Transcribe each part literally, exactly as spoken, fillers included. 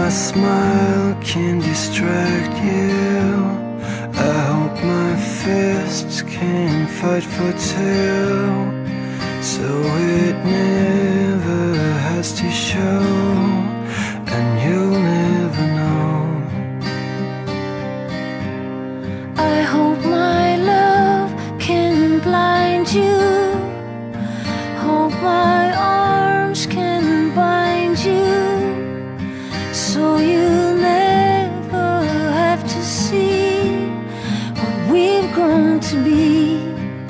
my smile can distract you. I hope my fists can fight for two, so it never has to show, and you'll never know. I hope my love can blind you. Hope my arms can bind you, so you'll never have to see what we've grown to be.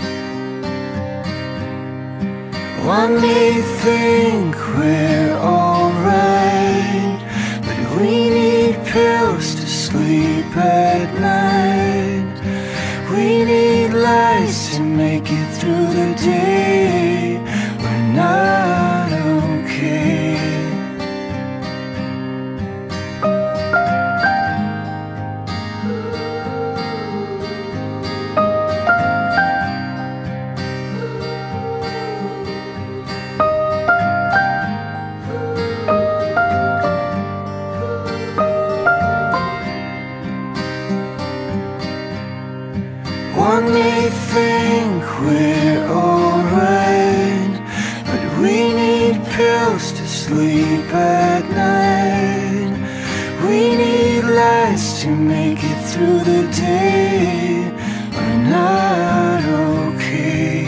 One may think we're alright, but we need pills to sleep at night. We need lights to make it through the day. We're not okay. One may think we're alright, but we need pills to sleep at night. We need lights to make it through the day. We're not okay.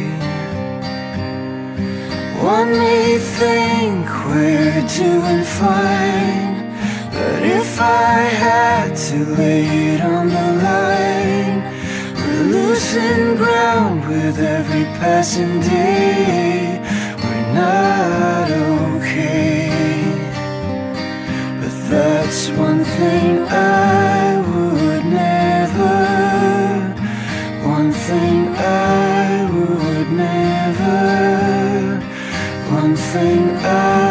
One may think we're doing fine, but if I had to lay it on the line, losing ground with every passing day. We're not okay, but that's one thing I would never, one thing I would never, one thing I